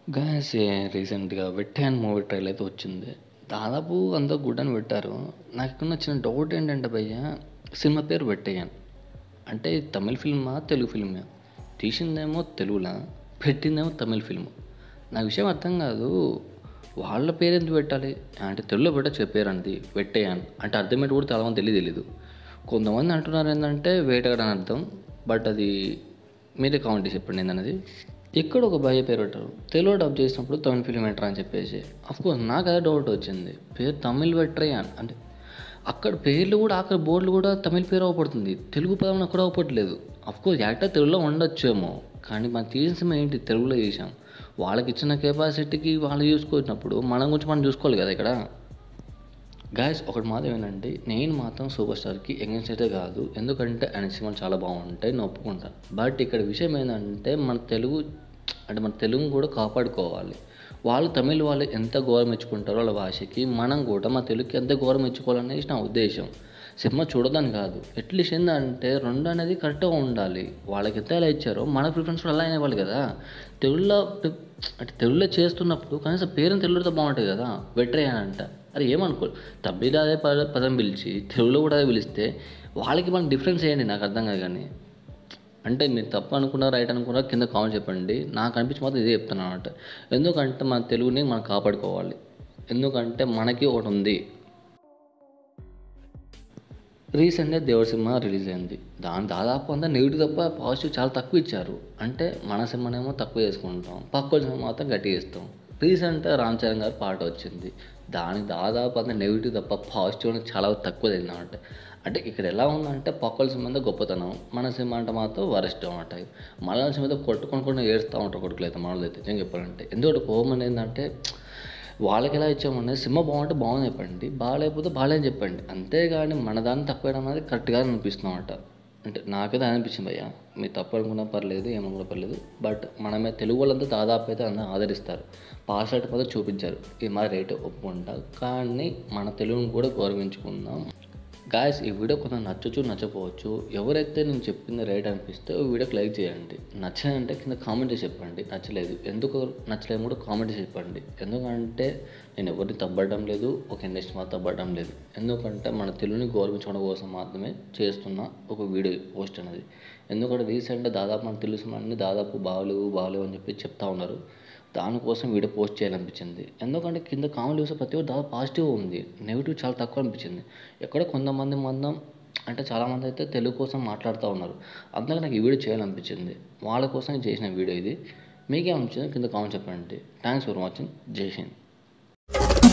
Guys రీసెంట్‌గా 'Vettaiyan' movie trailer అయితే వచ్చింది. దాదాపు అందరూ గుడ్ అని పెట్టారు. నాకు నచ్చిన డౌట్ ఏంటంటే భయ్యా, సినిమా పేరు 'వెట్టయాన్' అంటే ఇది తమిళ్ ఫిల్మా? తెలుగు ఫిల్మా? తీసిందేమో తెలుగులా, పెట్టిందేమో తమిళ్ ఫిల్మ్. నాకు విషయం అర్థం కాదు. వాళ్ళ పేరు ఎందుకు పెట్టాలి? అంటే తెలుగులో పెట్టొచ్చు పేరు అంది 'వెట్టయాన్' అంటే అర్థం ఏంటో కూడా చాలామంది తెలీదు. కొంతమంది అంటున్నారు ఏంటంటే వేటగాడు అని అర్థం. బట్ అది మీరే కామెంట్ చేసి చెప్పండి ఏందన్నది. ఎక్కడో ఒక భయ్య పేరు పెట్టారు. తెలుగులో డబ్ చేసినప్పుడు తమిళ్ ఫిల్మ్ ఏంట్రా అని చెప్పేసి. అఫ్‌కోర్స్ నాకు అదే డౌట్ వచ్చింది. పేరు తమిళ్ వెట్రయాన్ అంటే అక్కడ పేర్లు కూడా ఆఖరి బోర్డులు కూడా తమిళ్ పేరు అవుపడుతుంది. తెలుగు పదం ఎక్కడ అవుపడట్లేదు. అఫ్‌కోర్స్ యాక్టర్ తెలుగులో ఉండొచ్చేమో. కానీ మనం తీసిన సినిమా ఏంటి తెలుగులో తీసాం. వాళ్ళకిచ్చిన కెపాసిటీకి వాళ్ళు చూసుకున్నప్పుడు మనం గురించి మనం చూసుకోవాలి కదా ఇక్కడ. గాయ్స్ ఒకటి మాత్రం ఏంటంటే నేను మాత్రం సూపర్ స్టార్కి ఎగెన్స్ట్ అయితే కాదు. ఎందుకంటే ఆయన సినిమాలు చాలా బాగుంటాయి, నేను ఒప్పుకుంటాను. బట్ ఇక్కడ విషయం ఏంటంటే మన తెలుగుని కూడా కాపాడుకోవాలి. వాళ్ళు తమిళ్ వాళ్ళు ఎంత గౌరవం ఇచ్చుకుంటారో వాళ్ళ భాషకి, మనం కూడా మా తెలుగుకి ఎంత గౌరవం ఇచ్చుకోవాలనేది నా ఉద్దేశం. సినిమా చూడదని కాదు, అట్లీస్ట్ ఏంటంటే రెండు అనేది కరెక్ట్గా ఉండాలి. వాళ్ళకి ఎంత ఎలా ఇచ్చారో మన ప్రిఫరెన్స్ కూడా అలా ఇవ్వాలి కదా. తెలుగులో అంటే తెలుగులో చేస్తున్నప్పుడు కనీసం పేరుని తెలుగుతో బాగుంటుంది కదా. వెట్రయానంట అరే ఏమనుకో, తమిళ అదే పదం పిలిచి తెలుగులో కూడా అదే పిలిస్తే వాళ్ళకి మనకి డిఫరెన్స్ ఏంటి నాకు అర్థం కాదు. కానీ అంటే మీరు తప్పు అనుకున్నా రైట్ అనుకున్నా కింద కామెంట్ చెప్పండి. నాకు అనిపించి మాత్రం ఇదే చెప్తాను అనమాట. ఎందుకంటే మన తెలుగుని మనం కాపాడుకోవాలి. ఎందుకంటే మనకి ఒకటి ఉంది. రీసెంట్గా దేవుడి సినిమా రిలీజ్ అయింది. దాదాపు అంతా నెగిటివ్ తప్ప పాజిటివ్ చాలా తక్కువ ఇచ్చారు. అంటే మన సినిమానేమో తక్కువ చేసుకుంటాం, పక్క సినిమా మాత్రం గట్టిగా ఇస్తాం. రీసెంట్గా రామ్ చరణ్ గారి పాట వచ్చింది. దానికి దాదాపు అంతా నెగిటివ్ తప్ప పాజిటివ్ అనేది చాలా తక్కువ అన్నమాట. అంటే ఇక్కడ ఎలా ఉందంటే పక్కల సినిమా అంతా గొప్పతనం, మన సినిమా అంటే మాత్రం వరస్ట్ అనమాట. మలయాళ సినిమాతో కొట్టుకొని ఏడుస్తూ ఉంటారు కొడుకులు అయితే మనలో అయితే నిజంగా చెప్పాలంటే. ఎందుకంటే కోపం అనేది ఏంటంటే వాళ్ళకి ఎలా ఇచ్చామనేది సినిమా బాగుంటే బాగుంది చెప్పండి, బాగాలేకపోతే బాగాలేని చెప్పండి. అంతేగాని మన దాన్ని తక్కువ వేయడం అనేది కరెక్ట్గా అనిపిస్తుంది అనమాట. అంటే నాకైతే అనిపించింది భయ్య. మీరు తప్పు అనుకున్నా పర్లేదు, ఏమనుకున్నా పర్లేదు. బట్ మనమే తెలుగు వాళ్ళంతా దాదాపు అయితే అందరూ ఆదరిస్తారు. పాస్ అవుట్ మాత్రం చూపించారు. ఇది మా రేటు ఒప్పుకుంటా. కానీ మన తెలుగుని కూడా గౌరవించుకుందాం. గాయస్ ఈ వీడియో కొంచెం నచ్చచ్చు నచ్చపోవచ్చు. ఎవరైతే నేను చెప్పింది రైట్ అనిపిస్తే ఈ వీడియోకి లైక్ చేయండి. నచ్చదంటే కింద కామెంట్ చేసి చెప్పండి. నచ్చలేదు ఎందుకు నచ్చలేదు కూడా కామెంట్ చేసి చెప్పండి. ఎందుకంటే నేను ఎవరిని తప్పడం లేదు, ఒక ఇండస్ట్రీ మాత్రం తప్పడం లేదు. ఎందుకంటే మన తెలుగుని గౌరవించడం కోసం మాత్రమే చేస్తున్న ఒక వీడియో పోస్ట్ అనేది. ఎందుకంటే రీసెంట్గా దాదాపు మన తెలుగు సినిమాని దాదాపు బాగలేవు అని చెప్పి చెప్తా ఉన్నారు. దానికోసం వీడియో పోస్ట్ చేయాలనిపించింది. ఎందుకంటే కింద కామెంట్ చూస్తే ప్రతి ఒక్కరు దాదాపు పాజిటివ్ ఉంది, నెగిటివ్ చాలా తక్కువ అనిపించింది. ఎక్కడో కొంతమంది అంటే చాలామంది అయితే తెలుగు కోసం మాట్లాడుతూ ఉన్నారు. అందుకే నాకు ఈ వీడియో చేయాలనిపించింది. వాళ్ళ కోసం చేసిన వీడియో ఇది. మీకేమనిపించింది కింద కామెంట్ చెప్పండి. Thanks for watching. Jai Hind.